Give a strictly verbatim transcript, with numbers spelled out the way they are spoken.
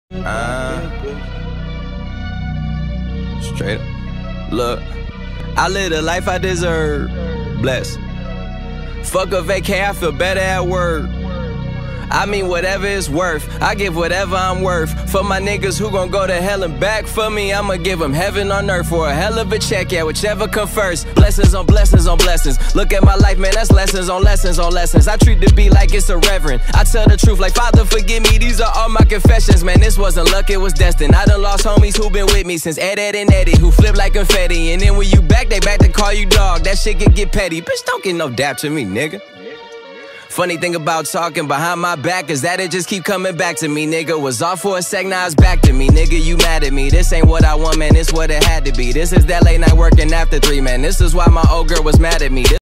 Uh, straight up. Look, I live the life I deserve. Blessed. Fuck a vacay, I feel better at work. I mean whatever it's worth, I give whatever I'm worth. For my niggas who gon' go to hell and back for me, I'ma give them heaven on earth for a hell of a check, yeah, whichever come first. Blessings on blessings on blessings. Look at my life, man, that's lessons on lessons on lessons. I treat the beat like it's a reverend. I tell the truth like, Father, forgive me, these are all my confessions. Man, this wasn't luck, it was destined. I done lost homies who been with me since Ed, Ed, and Eddie, who flip like confetti. And then when you back, they back to call you dog. That shit can get petty. Bitch, don't get no dap to me, nigga. Funny thing about talking behind my back is that it just keep coming back to me, nigga. Was off for a sec, now it's back to me, nigga. You mad at me? This ain't what I want, man. This what it had to be. This is that late night working after three, man. This is why my old girl was mad at me. This